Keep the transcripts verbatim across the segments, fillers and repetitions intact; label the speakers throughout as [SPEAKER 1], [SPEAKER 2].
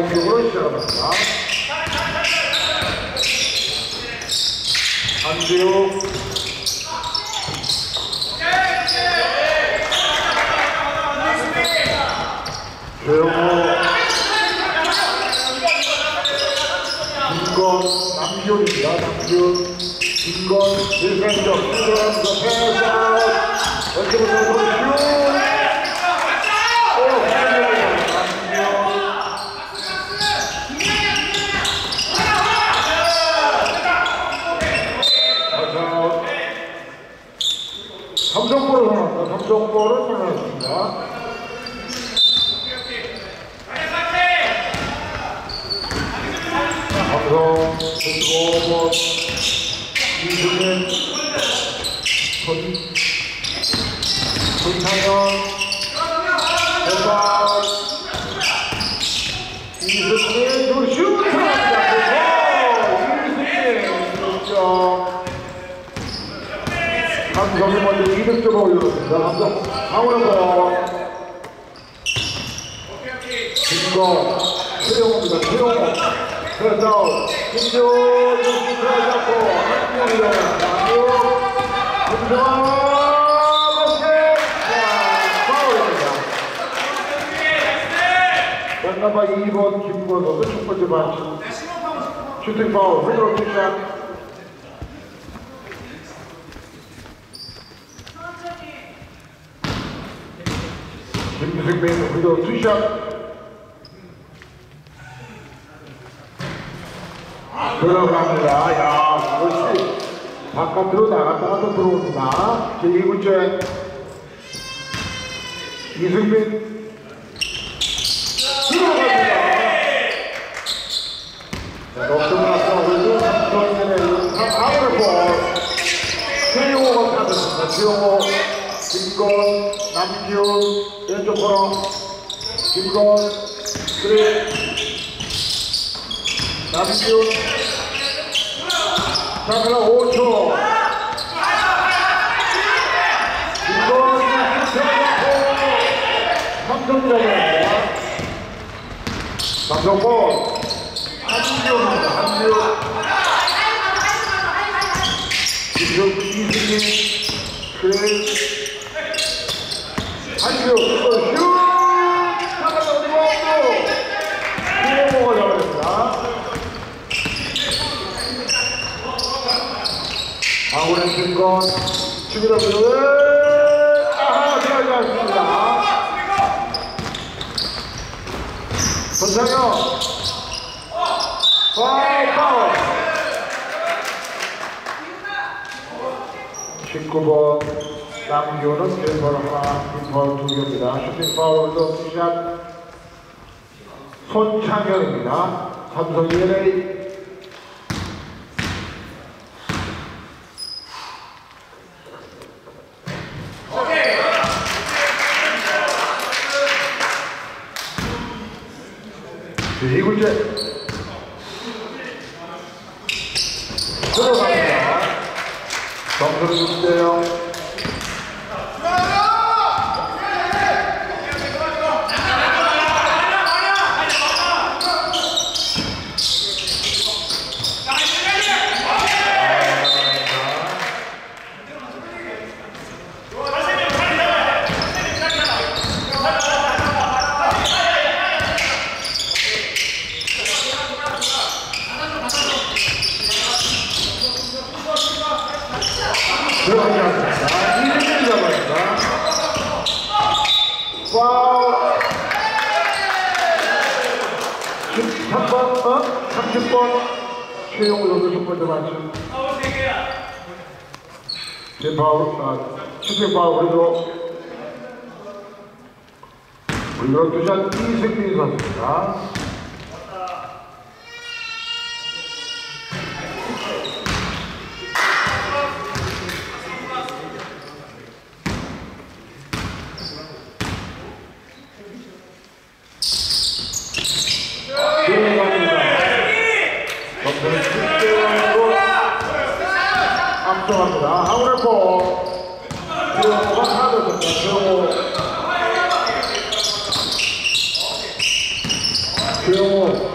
[SPEAKER 1] 공격으로 시작합니다. 안재욱 조영호 김건 남기훈입니다. 남기훈 김건 일 점 들어가면서 패스 왼쪽으로 슛 삼성볼을 선언합니다. 삼성볼을 선언했습니다. 삼성 그리고 이승민 손 손창현 대박 이승민 그리고 슛 들어갑니다. 이승민 득점. 삼성이 먼저 이 득점을 올렸습니다. 삼성 강원호 김건 최영호입니다. 최영호 그래서 김지호 중심 들어가고 한명이요 김지호 김지호 파울입니다. 연나바 이 번 김건 선수 첫 번째 반칙 슈팅 파울 프리로 투샷. 김승민 프리로 투샷 들어갑니다. 야, 그것이 바깥으로 나갔다가 또 들어옵니다. 제이 구째 이승민 들어갑니다. 자, 넉점나서 그래도 삼성에는 아웃볼 최용호가 타졌습니다. 최용호, 김건, 남기훈 왼쪽 코너 김건 그래 남기훈 자, 그럼 오 초. 이건 삼성이라고 합니다. 삼성볼. 한지훈입니다. 한지훈. 김정수 이승민. 그래. 한지훈. 슛! 나가서 어디고 없고. 김영호가 잡아냈습니다. 아우렌 김건 수비로서 아하 들어가지 않습니다. 손창현 파울 파울 십구 번 남기훈은 일 번 하나 이 파울 두 개입니다. 슈팅 파울도 투샷 손창현입니다. 삼성 이엘에이 이 구째 들어갑니다. 점수는 육 대 영. 들어가지 않습니다. 이승민이 잡아냅니다. 파울. 십삼 번, 어? 삼십 번. 최용호 선수 첫 번째 맞춤. 제 파울, 아, 슈팅 파울, 그리고 우리로 투샷 이승민이 선수입니다. 앞서갑니다. 하울의 최용호가 하나 됐습니다. 최용호 최용호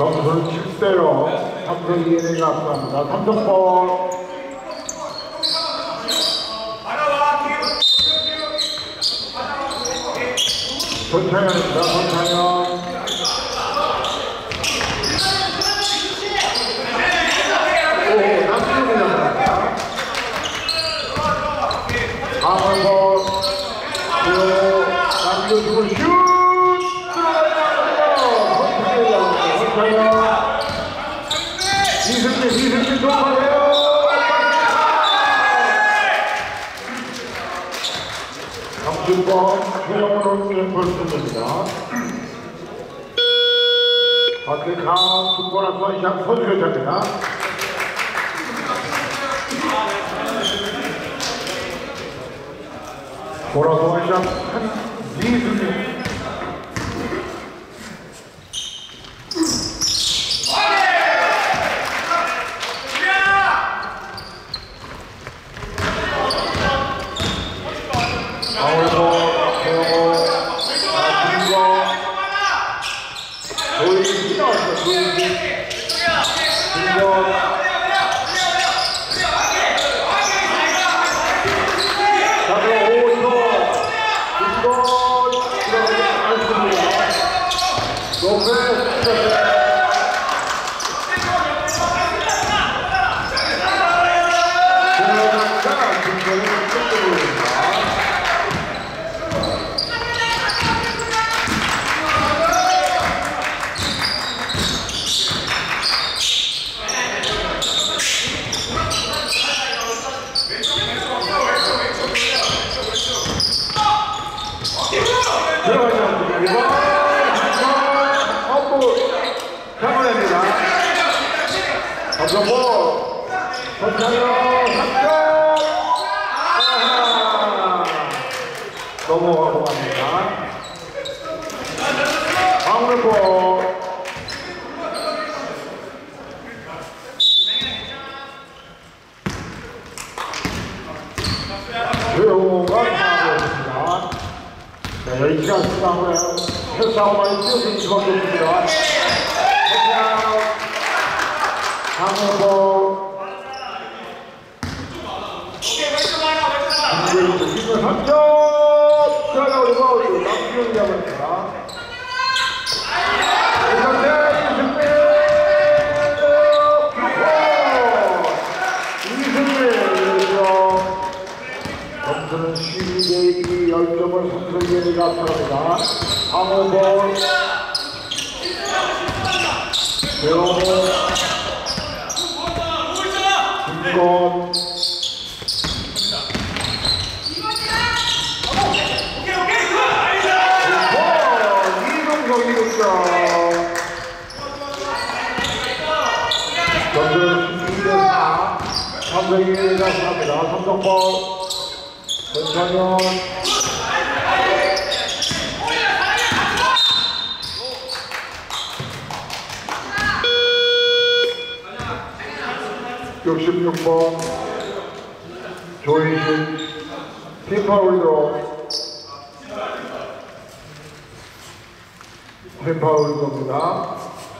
[SPEAKER 1] 점수는 칠 대 영. 삼성 이엔에이가 앞서갑니다. 삼성볼. 전창현입니다. 전창현. 오, 남준이랍니다. 강원볼. 그리고 남준 주고 슛! 들어갑니다. 이승민, 이승민 돌파해요. 강준범, 최영으로 캠프를 씁니다. 밖에 강, 중고나 선시장 선수교차입니다. 돌아서 원시장 이승민. 점보 전창현 삼 점 넘어가고 갑니다. 방울볼 최용호가 파악했습니다. 자, 여기가 수상을 패스하고만 뛰어드는 수밖에 없습니다. 강호보 삼 점 들어가고 리바운드 남준이 잡았습니다. 이승민 점수는 십이 대 이 십 점을 삼성 이엔에이가 앞서갑니다. 강호보 최영호 이건 이동성 이동성 점수는 십이 대 사 삼성 이엔에이가 앞서갑니다. 삼성볼 전창현 육십육 번 조이신 팀파울로 팀파울로입니다.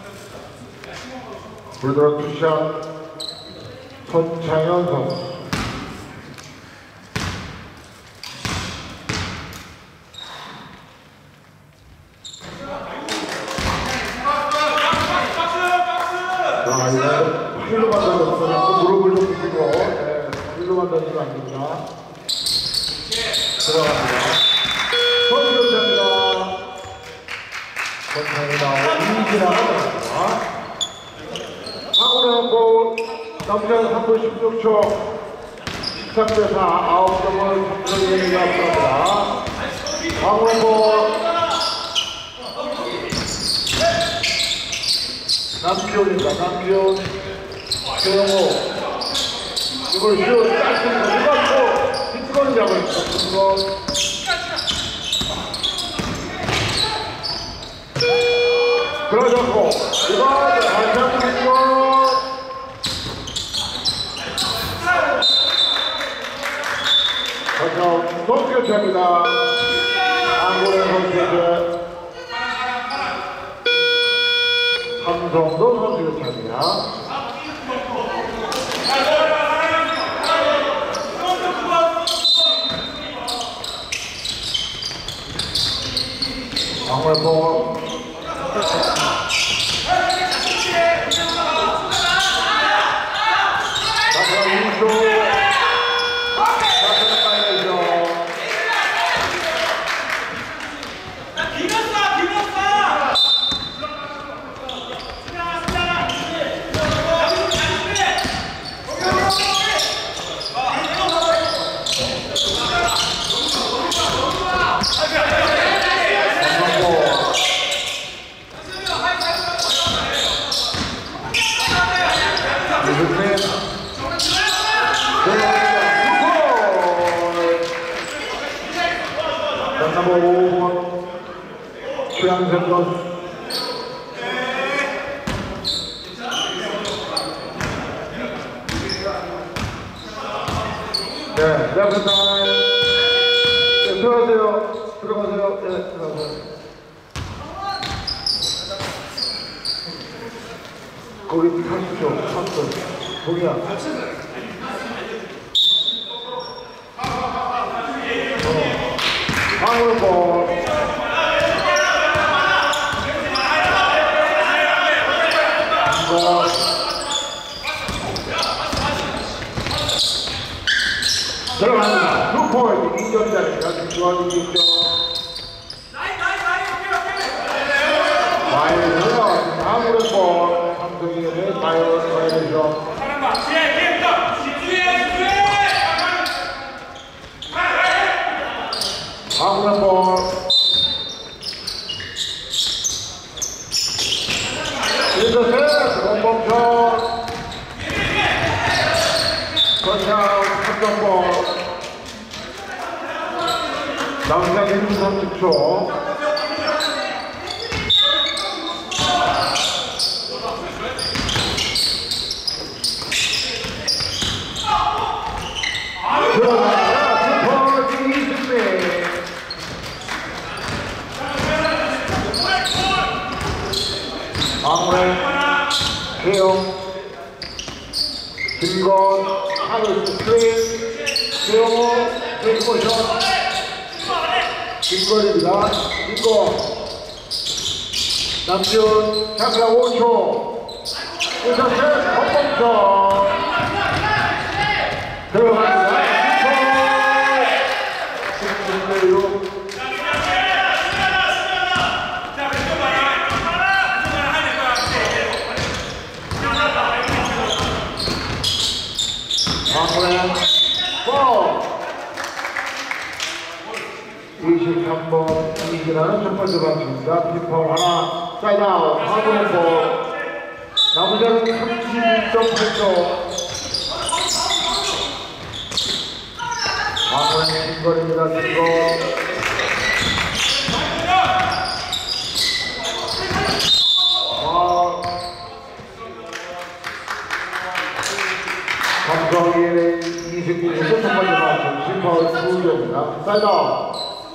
[SPEAKER 1] 불들어 투샷 전창현 선수. 자, 이제 힐로 만들었어요. 무릎을 좀 굽히고, 네, 힐로 만들어주면 안 됩니다. 들어갑니다. 선수교체입니다. 전창이 나오고, 이기라가 들어갑니다. 하고나고, 남자는 삼 분 십육 초, 십삼 대 사, 아홉 점을 삼성 이엔에이가 앞서갑니다. 하고나고, 남기훈입니다. 남기훈, 최영호, 이걸 슛, 짧습니다. 리바운드, 빈티건을 잡고 있습니다. 빈티건. 들어졌고, 리바운드, 다시 한번 빈티건. 다시 선수 교체합니다. 한국의 선수 교체. 삼 장성도 선수의 차입니다. 방울볼 넘버 오 번 최양생 선수 네, 레프트 타임. 네, 들어가세요. 들어가세요. 네, 들어가세요. 거기 타십시오. 삼 분. 동이야. 방울볼 들어갑니다. 두 포인트 이 점짜리가 지금 좋아지고 있죠. 마이너스가 방울볼 삼성이의 마이너스 마이너스 방울볼 일더셋 원범천 거창 삼성볼 남자 일 분 삼십 초 들어갑니다. 슈퍼 이십 배 방울의 태용 김건 하늘 스크린 태용호 백모션 김건입니다. 김건 남준 장사 오 초 일선셋 권범천 들어갑니다. 슈퍼 육 방울의 볼 이십삼 번 이기라는 첫 번째 방입니다. 피퍼 하나 사이드아웃 방울의 볼 남자는 삼십일 점 팔 초 방울의 김건입니다. 김건 삼성의 이승민의 첫 번째 맞춤 심파울 두 점입니다. 사이드아웃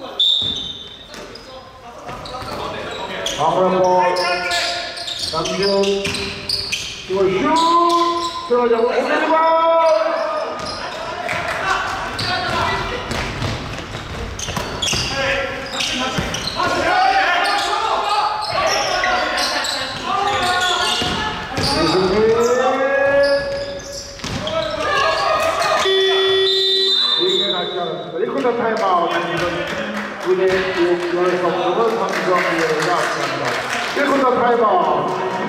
[SPEAKER 1] 방울의 볼 남준 이걸 슛 들어가자고 오른발 일 쿼터 타임아웃 구 대 육 열 점수는 삼성이가 앞섭니다. 일 쿼터 타임아웃